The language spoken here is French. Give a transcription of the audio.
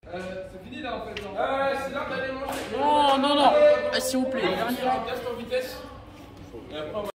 C'est fini là en fait. C'est là que t'allais manger. Non, non, non. S'il vous plaît. Reste en vitesse. Et après,